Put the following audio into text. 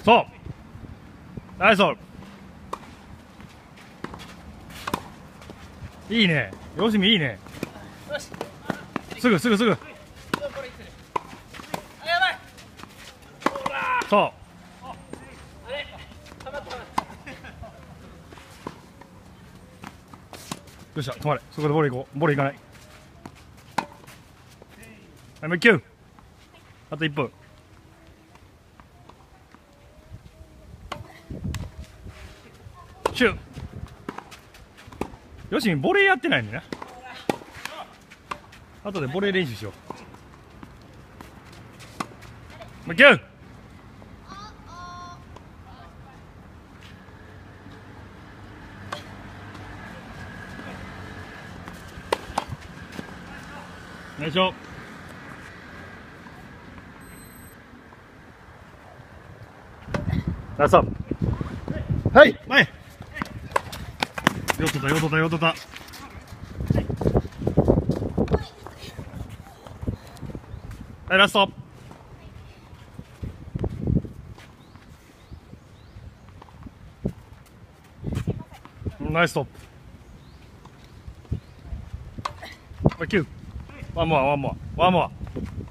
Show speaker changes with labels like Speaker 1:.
Speaker 1: そうナイス。いいね、よしみいいね。すぐそうよっしゃ止まれ。そこでボール行こう。ボール行かない。はい、もう1球。あと1分。シュー。よしみボレーやってないんだよな。後でボレー練習しよう。もう1球。よいしょ。ラスト。はい前。よっとった。はいラスト。ナイストップ。9ワンモア